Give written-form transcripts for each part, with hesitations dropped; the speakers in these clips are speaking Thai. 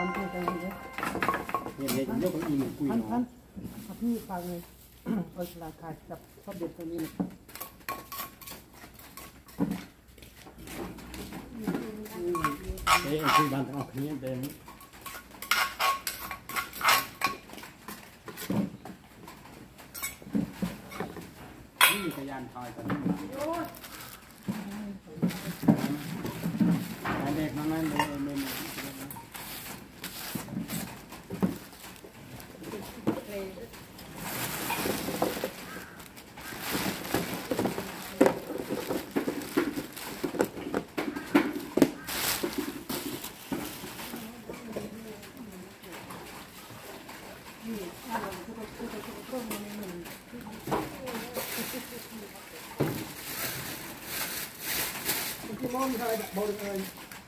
อนที่ไปเลยเนี่ยยกอีหนึ่งกุยท่านพี่ฟังเลยเอาราคาจับชอบเด็ดตรงนี้นะเอ้ยคือบ้านต้องเอาขมิ้นเป็นนี่ขยันทอยกันเด็กมันนั่นเลยที่มองมีอะไรแบบบริเวณ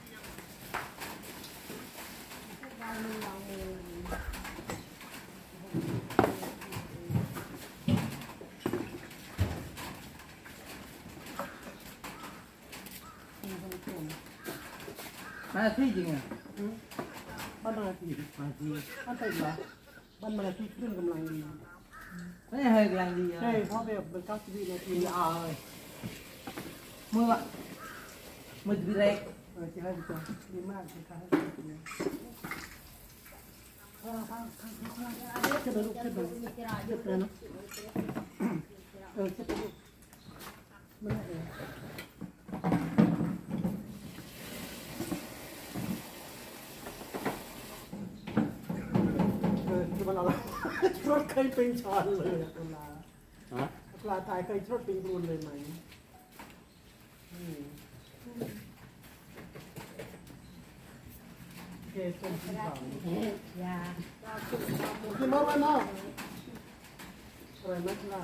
มาที่จริงอ่ะบ้านมาที่บ้านที่บ้านไทยเหรอบ้านมาที่ขึ้นกำลังดีไม่ใช่กำลังดีใช่เพราะแบบเป็น90 นาทีเอาเลยมือวะมือเล็กจะให้ดูดีมากเลยครับจะไปลุกจะไปจะไปเนาะจะไปลุกไม่ได้เลยคือมันอะไรรถเคยเป็นชอนเลยปลาตายเคยรถเป็นรูนเลยไหมเกสเป็นที่สองยาคือมอวันนอกอะไรนักล่า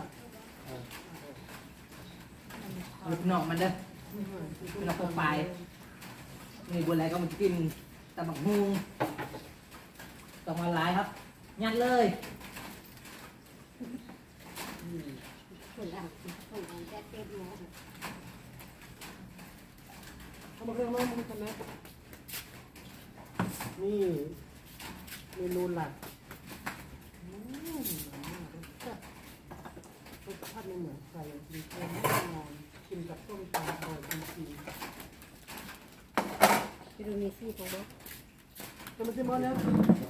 ลูกหนอกมันเด้อเราคงไปนี่บัวไหลก็มันกินตะบักฮุงต้องมาหลายครับยัดเลยเขาบอกเรื่องว่ามันคณะนี่เมนูหลักรสชาติไม่เหมือนใครจริงๆแน่นอนกินกับส้มตำอร่อยจริงๆไปดูนี่สิของบ๊อบจะมาซิมอนแล้ว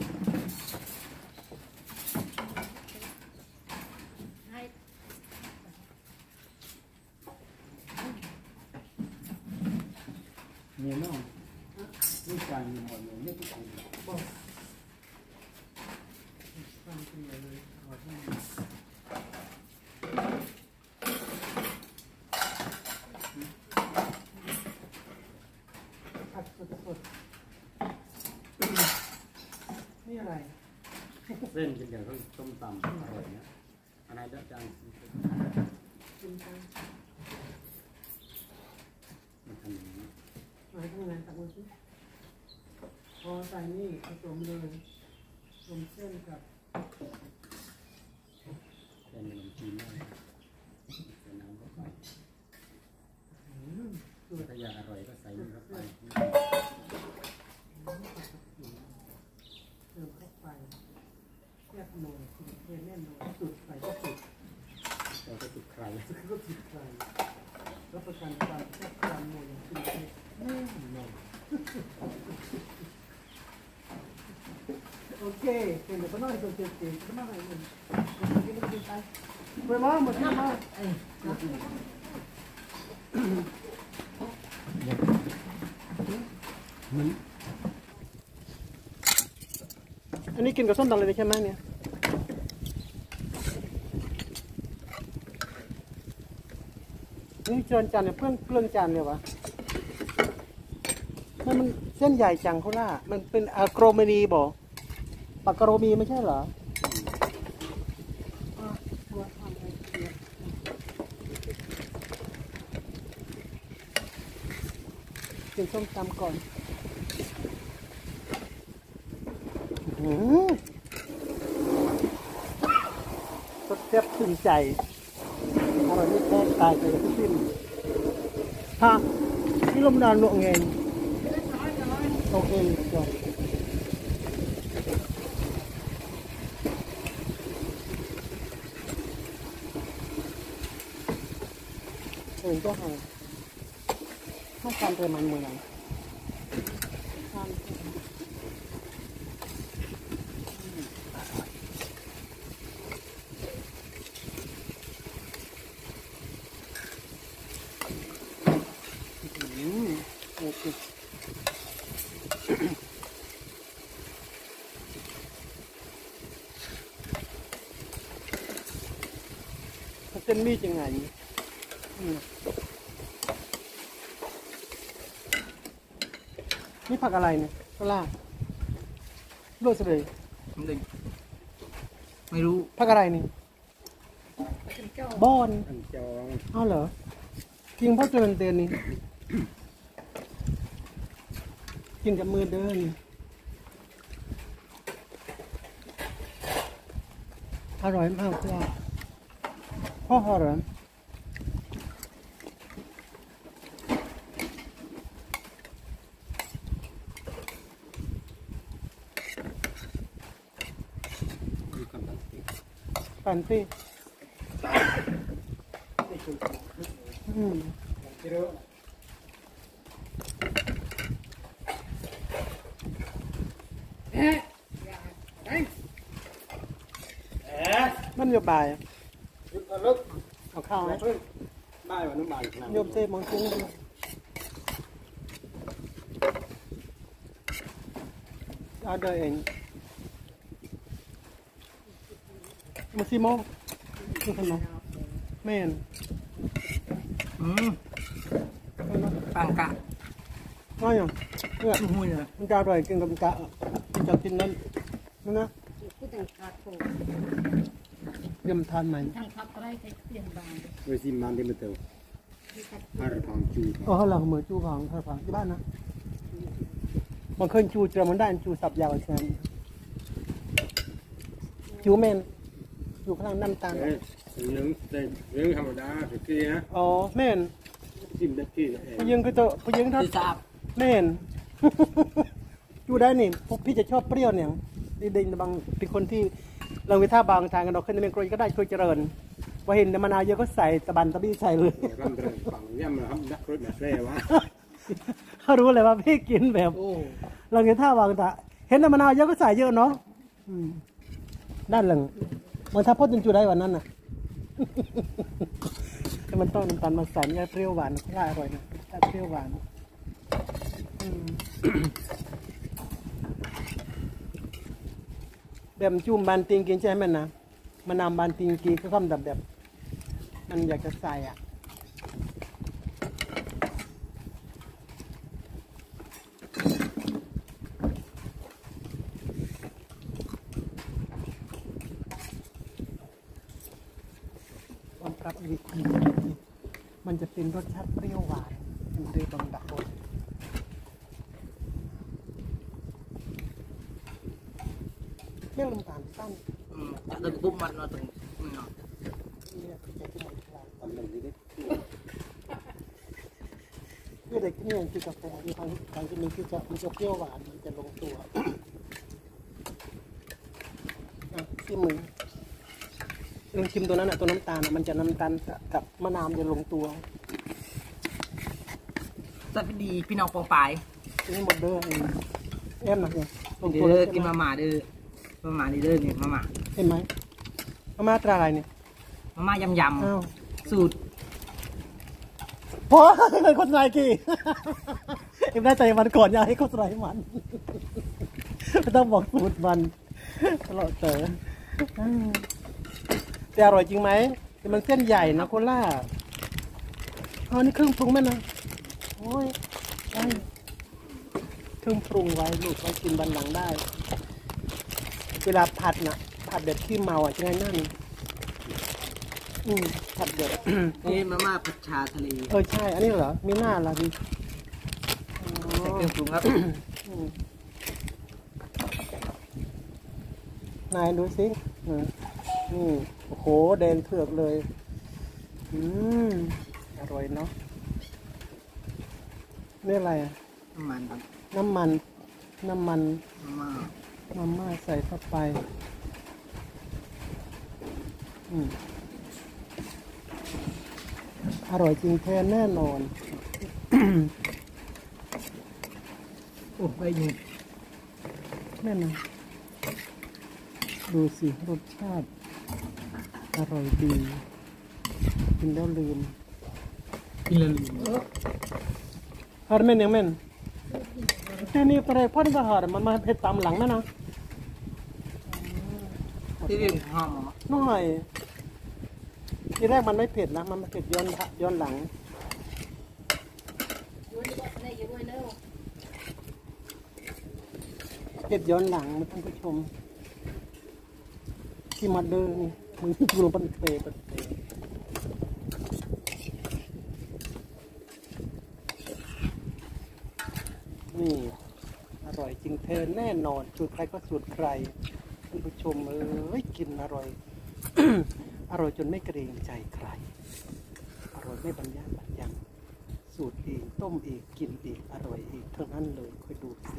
เนี่ยน้องนี่การมีหมดเลยไม่ทุกคนบอกฟังกันเลยเอาให้ผัดสดๆนี่อะไรเส้นกินกับส้มตำอร่อยเนี่ยอะไรเด็ดจังกินกันมันทำอย่างนี้มาทำงานตักมือสิพอใส่นี่ผสมเลยผสมเส้นกับเป็นขนมจีนได้ใส่น้ำเข้าไปถ้าอยากอร่อยก็ใส่นี่เข้าไปเติมเข้าไปแยกหน่อยสุดเทแน่นอนสุดใส่ก็สุดเราก็จุดใครก็สุดใครรับประกันความแซ่บความหมดอย่างสุดเทแน่นอนโอเคเป็นเดี๋ยวก็น้อยตัวเจ็บเจ็บก็มาอะไรมันกินไปไปมาหมดที่มาอันนี้กินกับส้มตำเลยใช่ไหมเนี่ยนี่เจริญจานเนี่ยเพื่อนจานเนี่ยวะมันเส้นใหญ่จังเขาล่ะมันเป็นอะโกรเมนีบอกปากกโรมีไม่ใช่เหรอกินส้มตำก่อนรสแซ่บถึงใจอร่อยไม่แพ้ตายไปทุกสิ้นฮะนี่ลมดานหนวกเงินโอเคจบก็ห่างไม่ทำแต่มันเมืองโอเคเส้นมีดยังไงนี่ผักอะไรเนี่ยก็ล่าโรสเลยไม่รู้ผักอะไรนี่บอนอันจองอ้าวเหรอกินเพราะเจริญเตือนนี่กินกับมือเดินอร่อยมากว่าพ่ออร่อยมีความตั้งใจปันตี้มันโยบายลึกเอาข้าวไหมได้ว่าน้ำมันโยมเซ่มองซุ้งเอาเดินเองมาซิโมนี่ขนมแม่นปังกะน้อยอย่างเพื่อหุ้ยเลยมันจะอร่อยกินกับกะกินจากกินนั้นนั่นนะผู้แต่งขาดโผล่เยี่ยมทานใหม่ทางพักอะไรใช้เปลี่ยนบางโดยซิมมันที่มันเติมฮาร์พังจูอ๋อเราเหมือนจูผังผังที่บ้านนะบางคนจูเจอมันได้จูสับยาวใช่ไหมจูเมนจูข้างล่างน้ำตาลนึ่งได้นึ่งธรรมดาคือกี้นะอ๋อเมนซิมได้กี้เองผู้ยิงก็จะผู้ยิงถ้าคือสาบเมน จูได้นี่พวกพี่จะชอบเปรี้ยวเนี่ยเด็กๆบางเป็นคนที่เราไปท่าบางทางกันเราขึ้นในเมนกรอยก็ได้ช่วยเจริญว่าเห็นมะนาวเยอะก็ใส่ตะบันตะบี้ใส่เลยรำเริงปังย่ำนะครับนักรถแบบแร่วะเขารู้เลยว่าพี่กินแบบโอ้เราเห็นท่าวางตาเห็นมะนาวเยอะก็ใส่เยอะเนาะด้านหลังมันถ้าพ่อจนจูได้วันนั้นน่ะ แต่มันต้องน้ำตาลมาใส่เนี่ยเปรี้ยวหวานก็อร่อยนะถ้าเปรี้ยวหวานแบบจุ่มบานติงกินใช่ไหมนะมะนาวบานติงกินก็คำแบบมันอยากจะใส่อ่ะความปรับวิธีมันจะเป็นรสชาติเปรี้ยวหวานมันเปรี้ยวบางดักรสเปรี้ยวน้ำตาลสั้น tak ada kebumat no tu. เนี่ยคือจะที่มันกลางทำแบบนี้ได้เพื่อเด็กที่นี่คือกาแฟมีทางที่มีที่จะมันจะเปรี้ยวหวานมันจะลงตัวที่มือลองชิมตัวนั้นอ่ะตัวน้ำตาลมันจะน้ำตาลกับมะนาวจะลงตัว Tapi di Pinang Popeye นี่หมดเด้อเอ็มนะลง dia ตัวเลยกินมาม่าเด้อมาม่านี่เด้อนี่มาม่าเห็นไหมมาตราอะไรเนี่ยมาม่ายำอ้าวๆสูตรพอเป็นคนไทยกี่เอ็มได้ใจมันก่อนอยากให้คนไทยมันไม่ต้องบอกสูตรมันตลอดเต๋อแต่อร่อยจริงไหมแต่มันเส้นใหญ่นะโคล่าอ๋อนี่เครื่องปรุงไหมนะโอ้ยได้เครื่องปรุงไว้ลูกไว้กินบันหลังได้ เวลาผัดนะผัดเด็ดที่เมาอ่ะจะไงนั่นผัดเด็ดนี่มาม่าผัดชาทะเลใช่ อันนี้เหรอ มีหน้าละดิใส่เครื่องปรุงครับนายดูสินี่โอ้โหแดงเถือกเลย อร่อยเนาะนี่อะไรอ่ะน้ำมันครับน้ำมันมาม่ามาม่าใส่เข้าไปอร่อยจริงแท้แน่นอนโอ้ไปอยู่แน่นอนดูสิรสชาติอร่อยดีกินแล้วลืมกินเลยฮาร์เมนยังเมนที่นี่อะไรพ่อที่มาหามันมาเผ็ดตามหลังนั่นนะที่เรียกหอมน้อยทีแรกมันไม่เผ็ดนะมันเผ็ดย้อนหลังด้วยได้อยู่ด้วยเร็วเผ็ดย้อนหลังมันท่านผู้ชมที่มาเดินมึงกูลงปันเทปันเทนี่อร่อยจริงเธอแน่นอนสูตรใครก็สูตรใครท่านผู้ชมกินอร่อย อร่อยจนไม่เกรงใจใครอร่อยไม่บรรยะบรรยังสูตรเองต้มเองกินเองอร่อยเองเท่านั้นเลยค่อยดูสิ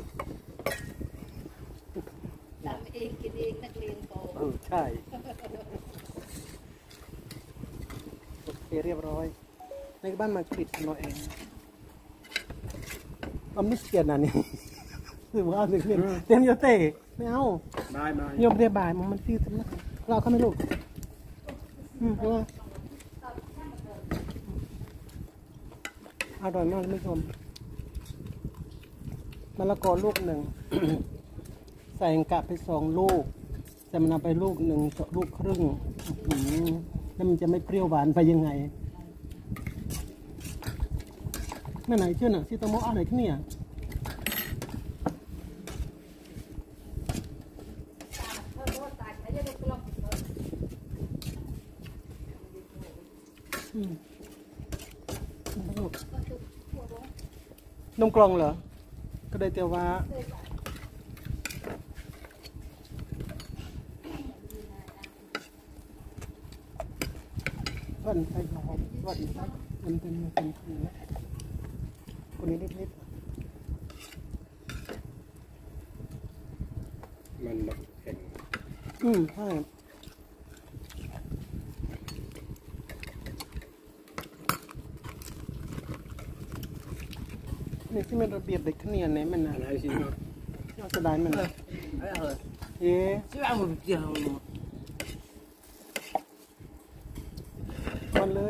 ทำเองกินเองนักเรียนโตใช่โอเคเรียบร้อยในบ้านมันปิดเราเองเราไม่เสียนะนี่หรือว่าหนึ่งเต็มโยเต้ไม่เอาได้มาโยมเรียบบ่ายมันซื้อสำนักเราเข้าไม่ลูกเอามาอร่อยมากท่านผู้ชมมะละกอลูกหนึ่ง ใส่กะไป2 ลูกแต่มันเอาไปลูกหนึ่งลูกครึ่งแล้วมันจะไม่เปรี้ยวหวานไปยังไงแม่ไหนเชื่อหนังซีตโมอะไรที่เนี่ยนมกล่องเหรอก็ได้แต่ว่าวันไปหอมวันไปมันเป็นคือคนนี้นิดมันแบบแข็งใช่นี่ที่มันระเบียบเด็กขเนียนเนี่ยมันอะไรสิเนาะที่จะได้มันอะไรเหรอเอ๊ะชื่ออะไรเกี่ยวมันเลย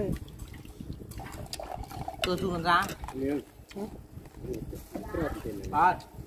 ตัวสูงกันจ้าเนื้อครอบเป็นเลยบ้านอ